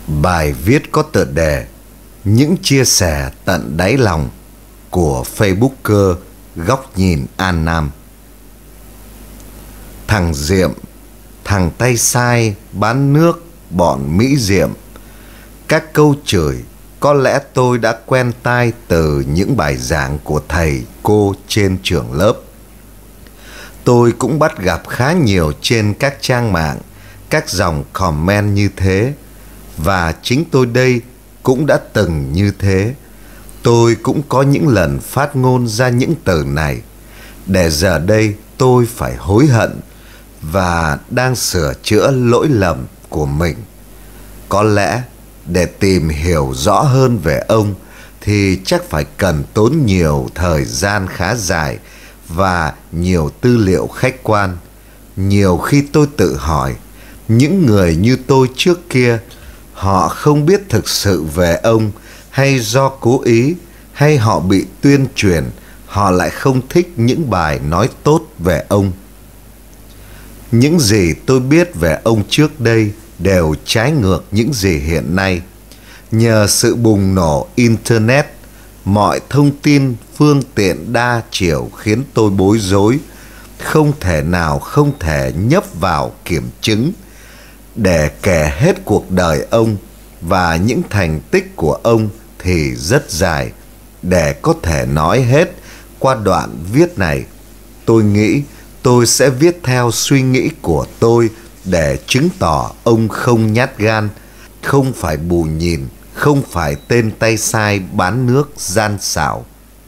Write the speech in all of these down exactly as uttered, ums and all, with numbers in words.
Bài viết có tựa đề "Những chia sẻ tận đáy lòng" của Facebooker Góc Nhìn An Nam. Thằng Diệm, thằng tay sai bán nước bọn Mỹ Diệm. Các câu chửi có lẽ tôi đã quen tai từ những bài giảng của thầy cô trên trường lớp. Tôi cũng bắt gặp khá nhiều trên các trang mạng các dòng comment như thế, và chính tôi đây cũng đã từng như thế. Tôi cũng có những lần phát ngôn ra những từ này, để giờ đây tôi phải hối hận và đang sửa chữa lỗi lầm của mình. Có lẽ để tìm hiểu rõ hơn về ông thì chắc phải cần tốn nhiều thời gian khá dài và nhiều tư liệu khách quan. Nhiều khi tôi tự hỏi, những người như tôi trước kia, họ không biết thực sự về ông, hay do cố ý, hay họ bị tuyên truyền, họ lại không thích những bài nói tốt về ông. Những gì tôi biết về ông trước đây đều trái ngược những gì hiện nay. Nhờ sự bùng nổ Internet, mọi thông tin phương tiện đa chiều khiến tôi bối rối, không thể nào không thể nhấp vào kiểm chứng. Để kể hết cuộc đời ông và những thành tích của ông thì rất dài. Để có thể nói hết qua đoạn viết này, tôi nghĩ tôi sẽ viết theo suy nghĩ của tôi để chứng tỏ ông không nhát gan, không phải bù nhìn, không phải tên tay sai bán nước gian xảo.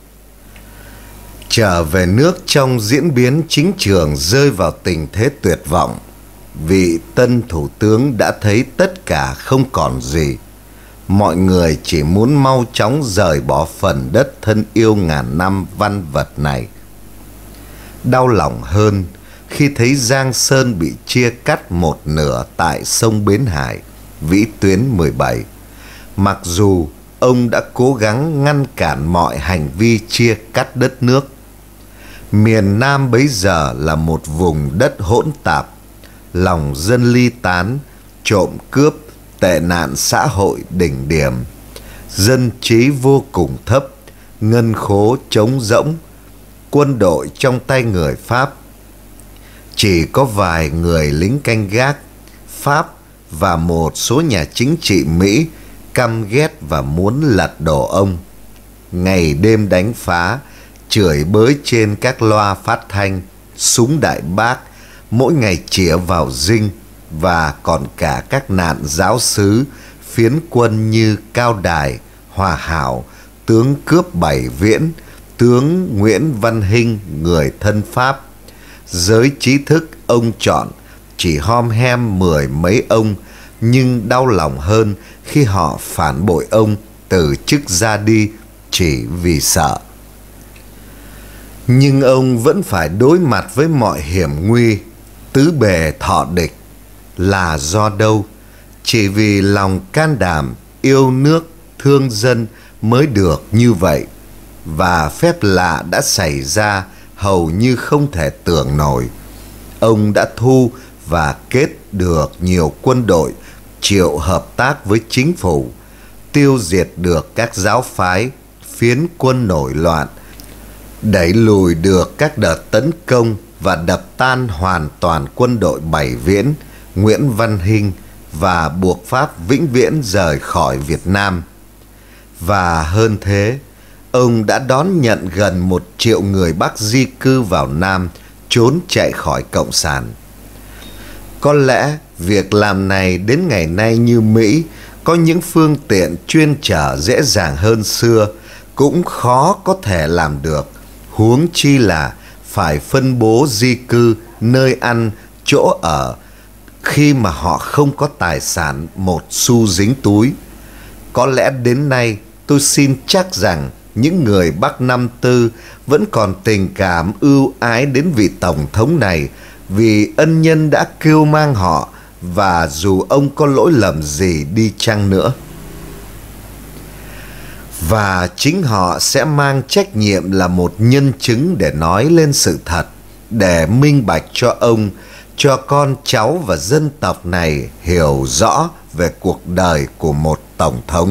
Trở về nước trong diễn biến chính trường rơi vào tình thế tuyệt vọng, vị tân thủ tướng đã thấy tất cả không còn gì. Mọi người chỉ muốn mau chóng rời bỏ phần đất thân yêu ngàn năm văn vật này. Đau lòng hơn khi thấy Giang Sơn bị chia cắt một nửa tại sông Bến Hải, vĩ tuyến mười bảy. Mặc dù ông đã cố gắng ngăn cản mọi hành vi chia cắt đất nước. Miền Nam bấy giờ là một vùng đất hỗn tạp, lòng dân ly tán, trộm cướp, tệ nạn xã hội đỉnh điểm, dân trí vô cùng thấp, ngân khố trống rỗng, quân đội trong tay người Pháp. Chỉ có vài người lính canh gác Pháp và một số nhà chính trị Mỹ căm ghét và muốn lật đổ ông. Ngày đêm đánh phá, chửi bới trên các loa phát thanh, súng Đại Bác, mỗi ngày chĩa vào Dinh, và còn cả các nạn giáo sứ, phiến quân như Cao Đài, Hòa Hảo, tướng cướp Bảy Viễn, tướng Nguyễn Văn Hinh, người thân Pháp. Giới trí thức ông chọn chỉ hom hem mười mấy ông, nhưng đau lòng hơn khi họ phản bội ông từ chức ra đi chỉ vì sợ. Nhưng ông vẫn phải đối mặt với mọi hiểm nguy, tứ bề thọ địch. Là do đâu? Chỉ vì lòng can đảm, yêu nước, thương dân mới được như vậy. Và phép lạ đã xảy ra hầu như không thể tưởng nổi. Ông đã thu và kết được nhiều quân đội chịu hợp tác với chính phủ, tiêu diệt được các giáo phái, phiến quân nổi loạn, đẩy lùi được các đợt tấn công và đập tan hoàn toàn quân đội Bảy Viễn, Nguyễn Văn Hinh, và buộc Pháp vĩnh viễn rời khỏi Việt Nam. Và hơn thế, ông đã đón nhận gần một triệu người Bắc di cư vào Nam, trốn chạy khỏi Cộng sản. Có lẽ việc làm này đến ngày nay như Mỹ có những phương tiện chuyên chở dễ dàng hơn xưa, cũng khó có thể làm được, huống chi là phải phân bố di cư nơi ăn, chỗ ở, khi mà họ không có tài sản một xu dính túi. Có lẽ đến nay tôi xin chắc rằng những người Bắc năm tư vẫn còn tình cảm ưu ái đến vị Tổng thống này, vì ân nhân đã cưu mang họ, và dù ông có lỗi lầm gì đi chăng nữa. Và chính họ sẽ mang trách nhiệm là một nhân chứng để nói lên sự thật, để minh bạch cho ông cho con cháu và dân tộc này hiểu rõ về cuộc đời của một tổng thống.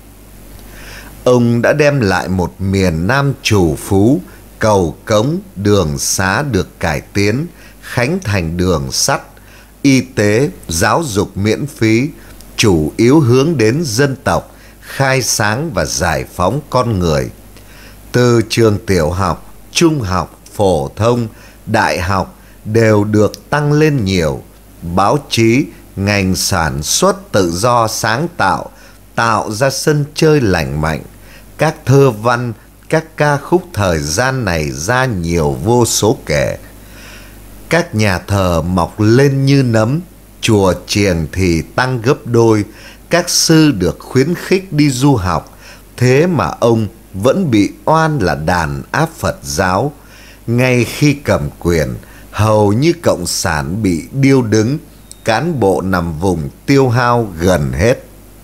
Ông đã đem lại một miền Nam trù phú, cầu cống, đường xá được cải tiến, khánh thành đường sắt, y tế, giáo dục miễn phí, chủ yếu hướng đến dân tộc, khai sáng và giải phóng con người. Từ trường tiểu học, trung học, phổ thông, đại học đều được tăng lên nhiều. Báo chí, ngành sản xuất tự do sáng tạo, tạo ra sân chơi lành mạnh. Các thơ văn, các ca khúc thời gian này ra nhiều vô số kể. Các nhà thờ mọc lên như nấm, chùa chiền thì tăng gấp đôi, các sư được khuyến khích đi du học. Thế mà ông vẫn bị oan là đàn áp Phật giáo. Ngay khi cầm quyền, hầu như cộng sản bị điêu đứng, cán bộ nằm vùng tiêu hao gần hết.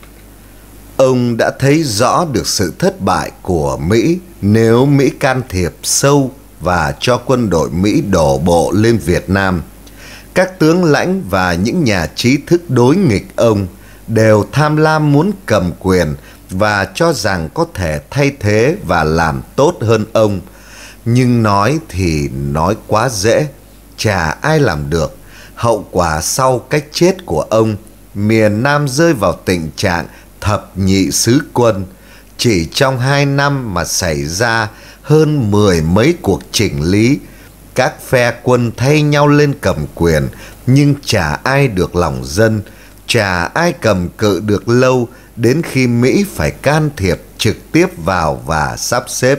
Ông đã thấy rõ được sự thất bại của Mỹ nếu Mỹ can thiệp sâu và cho quân đội Mỹ đổ bộ lên Việt Nam. Các tướng lãnh và những nhà trí thức đối nghịch ông đều tham lam muốn cầm quyền và cho rằng có thể thay thế và làm tốt hơn ông. Nhưng nói thì nói quá dễ, chả ai làm được. Hậu quả sau cái chết của ông, miền Nam rơi vào tình trạng thập nhị sứ quân. Chỉ trong hai năm mà xảy ra hơn mười mấy cuộc chỉnh lý. Các phe quân thay nhau lên cầm quyền, nhưng chả ai được lòng dân, chả ai cầm cự được lâu, đến khi Mỹ phải can thiệp trực tiếp vào và sắp xếp.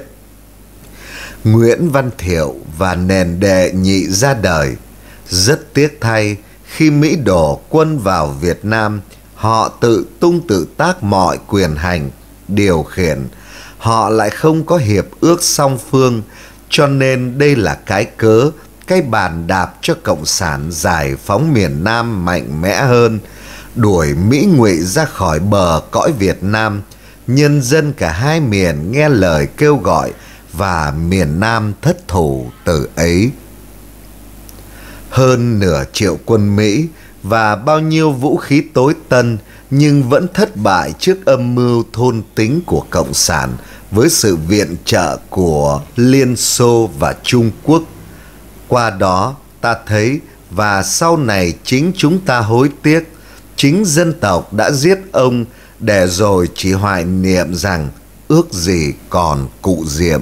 Nguyễn Văn Thiệu và nền đệ nhị ra đời. Rất tiếc thay, khi Mỹ đổ quân vào Việt Nam, họ tự tung tự tác mọi quyền hành, điều khiển. Họ lại không có hiệp ước song phương, cho nên đây là cái cớ, cái bàn đạp cho Cộng sản giải phóng miền Nam mạnh mẽ hơn, đuổi Mỹ ngụy ra khỏi bờ cõi Việt Nam. Nhân dân cả hai miền nghe lời kêu gọi và miền Nam thất thủ từ ấy. Hơn nửa triệu quân Mỹ và bao nhiêu vũ khí tối tân, nhưng vẫn thất bại trước âm mưu thôn tính của Cộng sản với sự viện trợ của Liên Xô và Trung Quốc. Qua đó ta thấy, và sau này chính chúng ta hối tiếc, chính dân tộc đã giết ông để rồi chỉ hoài niệm rằng ước gì còn cụ Diệm.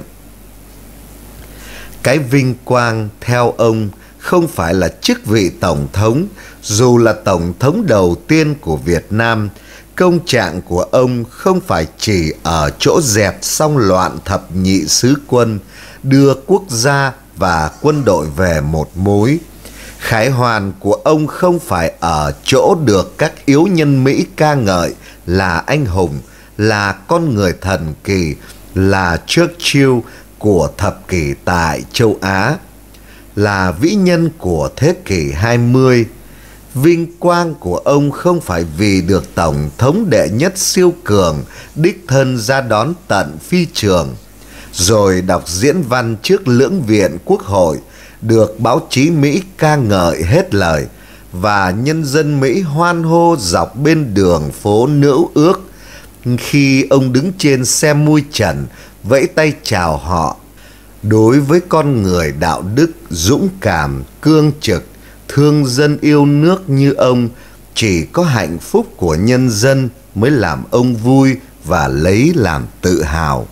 Cái vinh quang theo ông không phải là chức vị tổng thống, dù là tổng thống đầu tiên của Việt Nam. Công trạng của ông không phải chỉ ở chỗ dẹp xong loạn thập nhị sứ quân, đưa quốc gia và quân đội về một mối. Khải hoàn của ông không phải ở chỗ được các yếu nhân Mỹ ca ngợi là anh hùng, là con người thần kỳ, là Churchill của thập kỷ tại châu Á, là vĩ nhân của thế kỷ hai mươi. Vinh quang của ông không phải vì được Tổng thống đệ nhất siêu cường đích thân ra đón tận phi trường, rồi đọc diễn văn trước lưỡng viện Quốc hội, được báo chí Mỹ ca ngợi hết lời, và nhân dân Mỹ hoan hô dọc bên đường phố Nữ Ước khi ông đứng trên xe mui trần vẫy tay chào họ. Đối với con người đạo đức, dũng cảm, cương trực, thương dân yêu nước như ông, chỉ có hạnh phúc của nhân dân mới làm ông vui và lấy làm tự hào.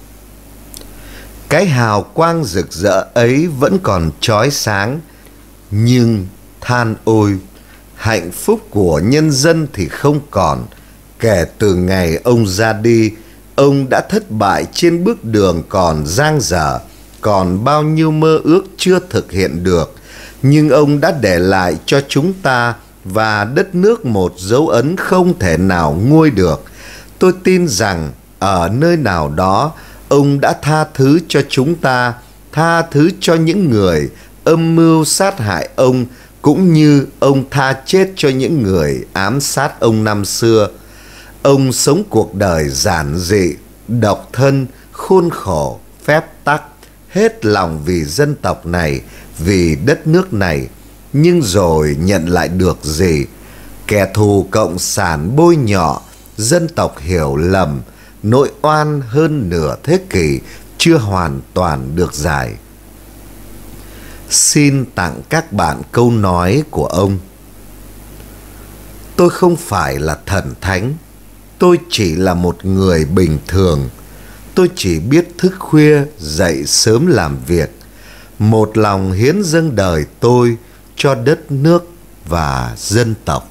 Cái hào quang rực rỡ ấy vẫn còn chói sáng, nhưng than ôi, hạnh phúc của nhân dân thì không còn. Kể từ ngày ông ra đi, ông đã thất bại trên bước đường còn dang dở, còn bao nhiêu mơ ước chưa thực hiện được. Nhưng ông đã để lại cho chúng ta và đất nước một dấu ấn không thể nào nguôi được. Tôi tin rằng ở nơi nào đó, ông đã tha thứ cho chúng ta, tha thứ cho những người âm mưu sát hại ông, cũng như ông tha chết cho những người ám sát ông năm xưa. Ông sống cuộc đời giản dị, độc thân, khôn khổ, phép tắc, hết lòng vì dân tộc này, vì đất nước này. nhưng rồi nhận lại được gì? Kẻ thù cộng sản bôi nhọ, dân tộc hiểu lầm, nỗi oan hơn nửa thế kỷ chưa hoàn toàn được giải. Xin tặng các bạn câu nói của ông. Tôi không phải là thần thánh, tôi chỉ là một người bình thường. Tôi chỉ biết thức khuya dậy sớm làm việc, một lòng hiến dâng đời tôi cho đất nước và dân tộc.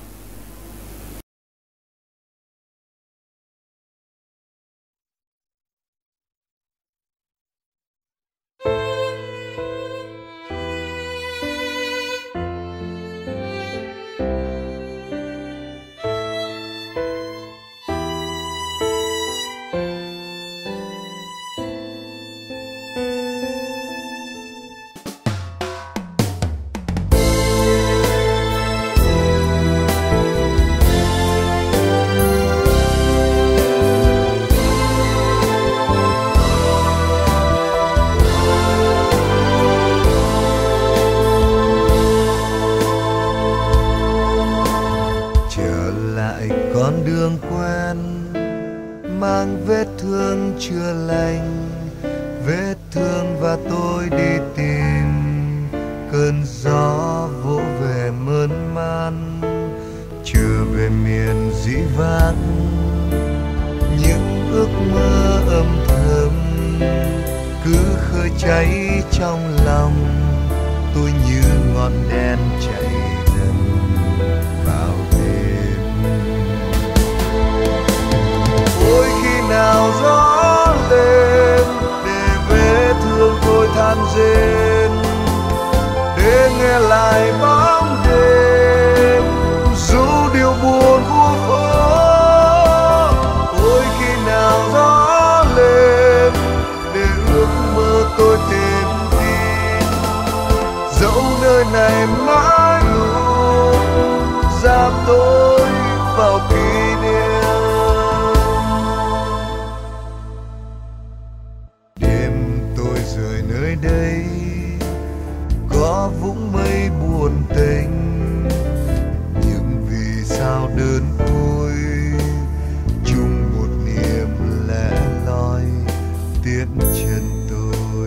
Con đường quen mang vết thương chưa lành, vết thương và tôi đi tìm cơn gió vỗ về mơn man, trở về miền dĩ vãng. Những ước mơ âm thầm cứ khơi cháy trong lòng tôi như ngọn đèn chạy dần vào đêm. Ôi khi nào gió lên để vết thương tôi than rên, để nghe lại bóng đêm ru điệu buồn khu phố. Ôi khi nào gió lên để ước mơ tôi tìm tin, dẫu nơi này mãi luôn giam tôi vào kỷ niệm. Đêm tôi rời nơi đây có vũng mây buồn tênh, nhưng vì sao đơn côi chung một niềm lẻ loi tiễn chân tôi.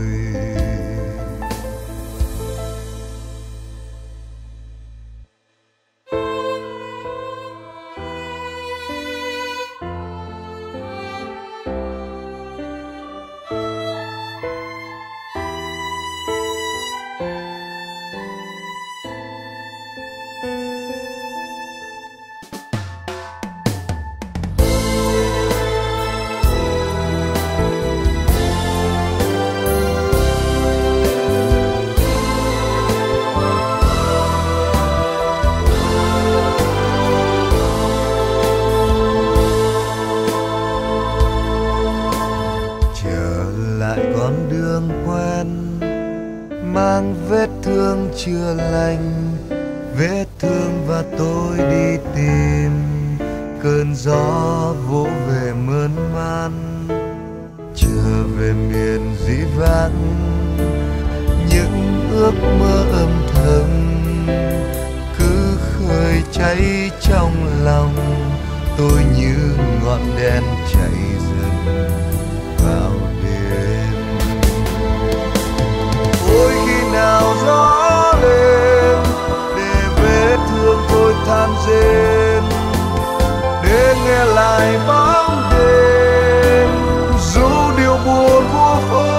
Con đường quen mang vết thương chưa lành, vết thương và tôi đi tìm cơn gió vỗ về mơn man, trở về miền dĩ vãng. Những ước mơ âm thầm cứ khơi cháy trong lòng tôi như ngọn đèn cháy dần vào đêm. Ôi khi nào gió lên để vết thương tôi than rên, để nghe lại bóng đêm ru điệu buồn khu phố.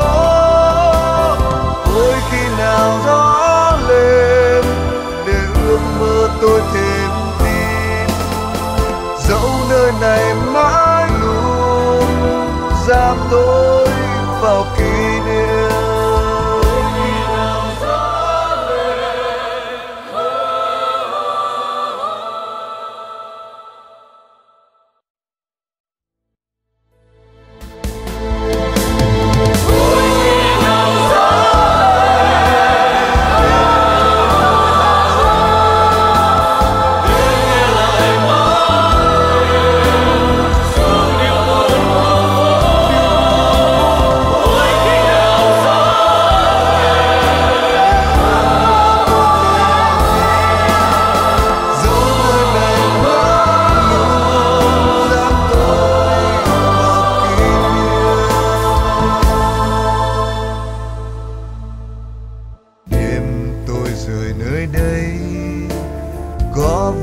Ôi khi nào gió lên để ước mơ tôi thêm tin, dẫu nơi này mãi luôn giam tôi vào kỷ niệm. Ôi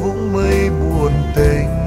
cũng mây buồn tình.